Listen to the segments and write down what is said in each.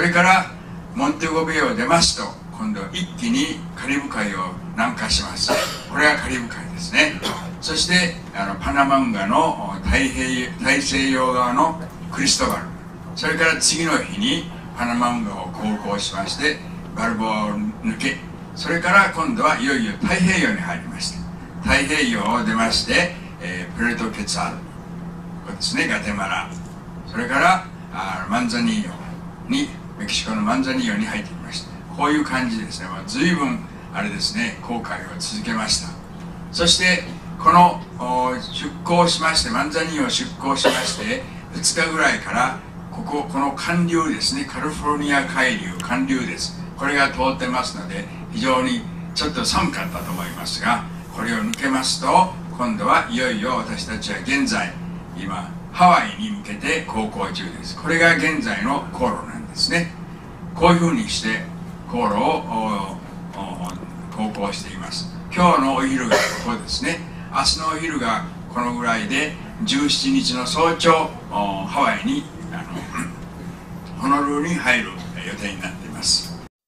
れからモンテゴベイを出ますと、今度一気にカリブ海を南下します。これがカリブ海ですね。そしてパナマ運河の大西洋側のクリストバル、それから次の日にパナマ運河を航行しましてバルボアを抜け、それから今度はいよいよ太平洋に入りました。太平洋を出まして、プエルトケツァル、ここですね、ガテマラ、それからマンザニーヨに、メキシコのマンザニーヨに入ってきました。こういう感じですね。随分あれですね、航海を続けました。そしてこの出港しまして、マンザニーヨを出港しまして2日ぐらいからこの寒流ですね、カリフォルニア海流、寒流です。これが通ってますので非常にちょっと寒かったと思いますが、これを抜けますと今度はいよいよ私たちは現在今ハワイに向けて航行中です。これが現在の航路なんですね。こういうふうにして航路を航行しています。今日のお昼がここですね。明日のお昼がこのぐらいで、17日の早朝ハワイにホノルルに入る予定になっています。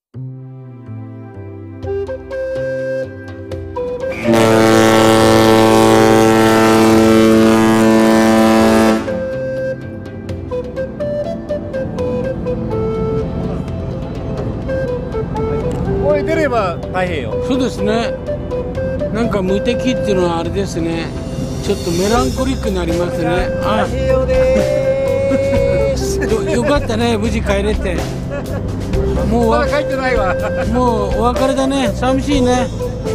出れば太平洋。 そうですね。なんか無敵っていうのはあれですね。ちょっとメランコリックになりますね。 太平洋でーす。 よかったね、無事帰れて。もうまだ帰ってないわ。 もうお別れだね。寂しいね。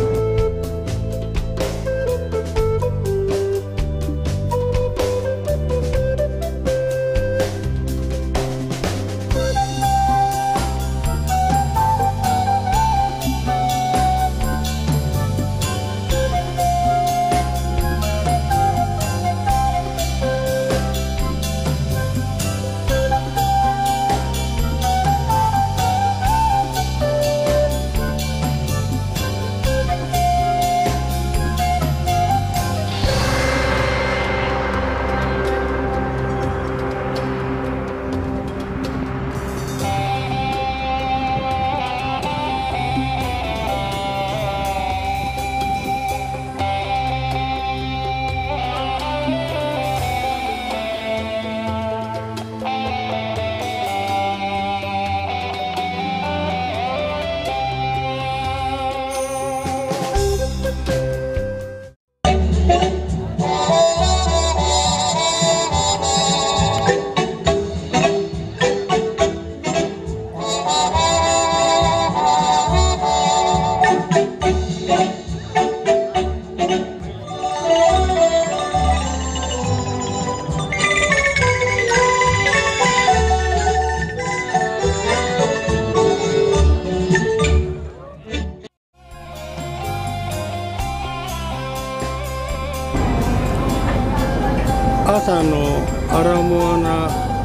朝のアラモアナ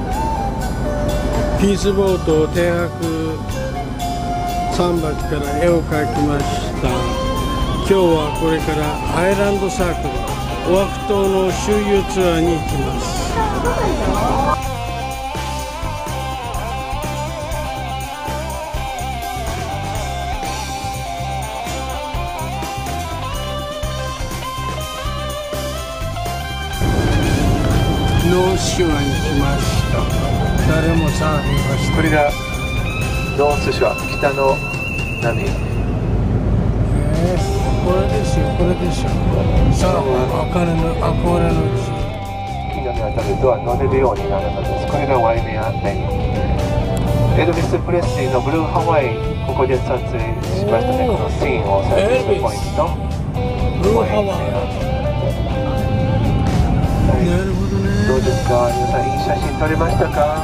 ピースボートを停泊桟橋から絵を描きました。今日はこれからアイランドサークルオアフ島の周遊ツアーに行きます。ノースショアに来ました。誰もサーフィンはしてこれがノースショア、北の波。 これですよ、これですよ。サーフィン憧れのうち。 木の実を食べると乗れるようになるのです。これがワイメアベイ。エルビス・プレスリーのブルーハワイ、ここで撮影しましたね。このシーンを撮影したポイント。 ブルーハワイ。なるほどね。 どうですか、皆さん、いい写真撮れましたか？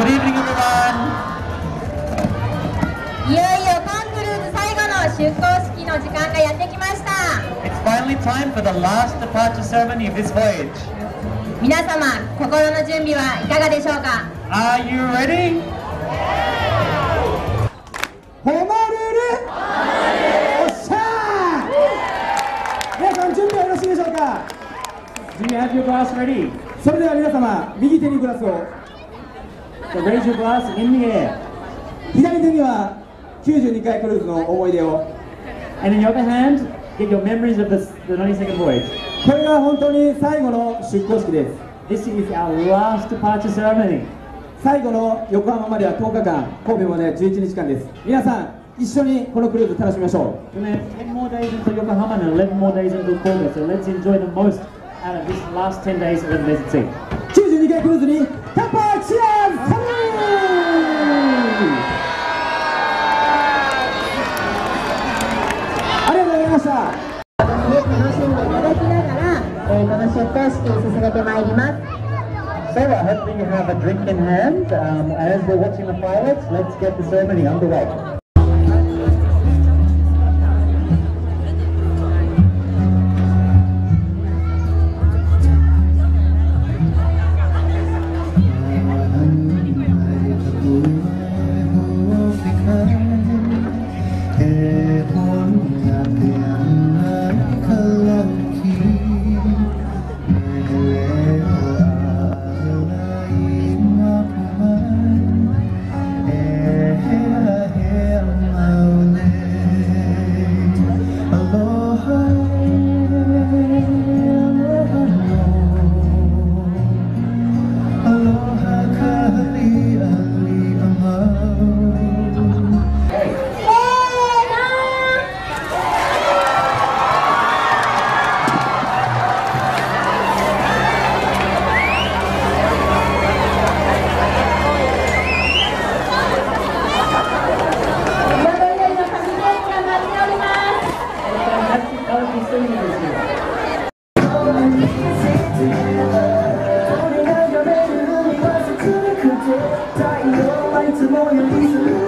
Good evening, everyone. いよいよトム・クルーズ最後の出航式の時間がやってきました。 It's finally time for the last departure ceremony of this voyage. 皆様、心の準備はいかがでしょうか。 Are you ready? ホノルル、おっしゃー。皆さん準備はよろしいでしょうか。 Do you have your glass ready? それでは皆様、右手にグラスを、 So raise your glass in the air. 左手には92回クルーズの思い出を、 And in your other hand, get your memories of the 92nd voyage. これが本当に最後の出航式です。 This is our last departure ceremony. 最後の横浜までは10日間、神戸までは11日間です。皆さん、一緒にこのクルーズ楽しみましょう。 We have 10 more days until Yokohama and 11 more days until Kobe. So let's enjoy the most out of this last 10 days of the Desert Sea. 92回クルーズに乾杯、チアーズ、ありがとうございました。 楽しんでいただきながら、この出航式を進めてまいります。 So I hope that you have a drink in hand. As we're watching the fireworks, let's get the ceremony underway. It's more you